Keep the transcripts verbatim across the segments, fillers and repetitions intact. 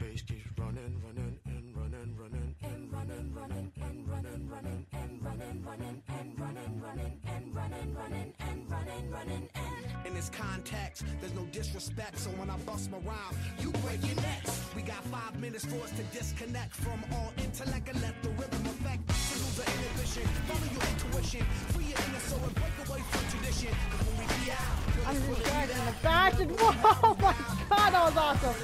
bass keeps running, running, and running, running, and running, running, and running, running, and running, running, and running, running, and running, running, and running, running, and in this context, there's no disrespect. So when I bust my rhyme, you break your necks. We got five minutes for us to disconnect from all intellect and let the rhythm affect. To lose the inhibition, follow your intuition, free your inner soul and break away from tradition. Cause when we be out, I'm just dragged in the fashion. Whoa, oh my god, that was awesome.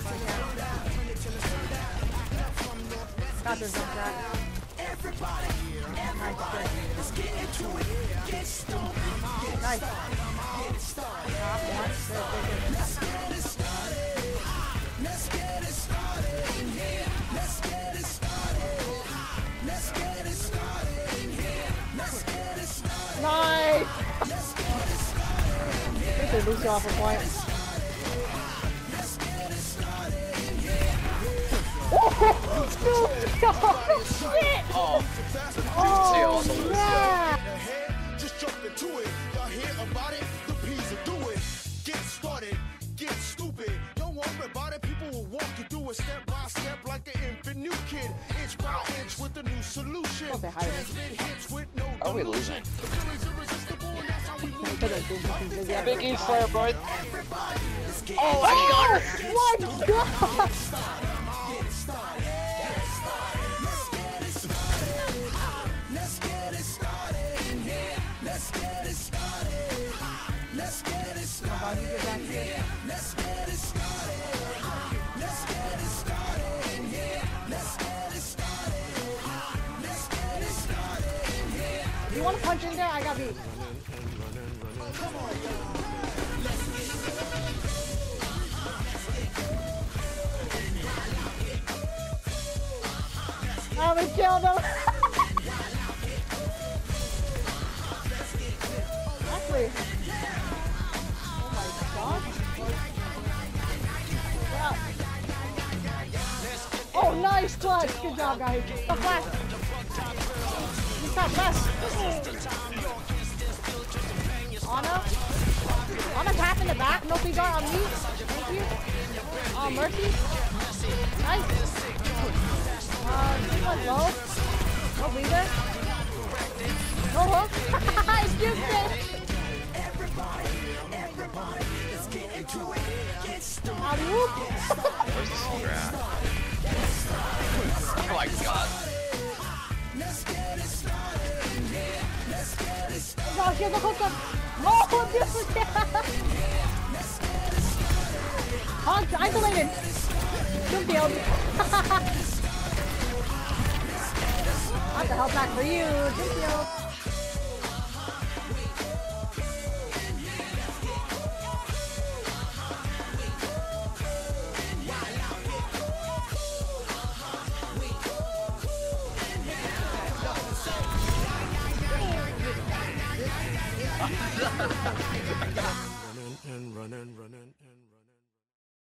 Got this on track. everybody, everybody, let's get into it. Get stoked, get Nice. started, get started. Top one. Let's get it started. Let's get it started in here. Let's get it started. Let's get it started in here. Let's get it started. Nice. Let's get it started in here. Get the Lucy off a point. Let's get it started in here. Oh, shit. Oh, Oh, yeah. Ahead, just jump into it. Y'all hear about it? The P's will do it. Get started, get stupid. Don't worry about it. People will walk you through it step by step like an infant new kid. Inch by inch with a new solution. Don't say hi to me. Transmit hits with no are we losing? The feeling's irresistible, and that's how we move. Big E flare, bro. Everybody, let's get Oh my god! My god. Get started. Get started. Let's get it started. Let's get it started in here. Let's get it started. Let's get it started in here. Let's get it started. Let's get it started in here. Let's get it started. Let's get it started in here. You want to punch in there? I got beat. Come on, y'all. Oh, we killed him. Actually. Oh my god. Yeah. Oh, nice clutch. Good job, guys. Stop flash. Stop flash. Anna. Anna tap in the back. No free guard on me. Thank you. Oh, Mercy. Nice. Uh, this one's low. No breather. No hook. I juked it. Everybody, everybody, let's get into it. Get started. Alley-oop. Where's the soldier at? Oh my god. Let's get it started in here. Let's get it started. Oh, here's the hook up. Oh, this is Hog isolated. Good field. Got the help back for you. Good field. Ha ha ha!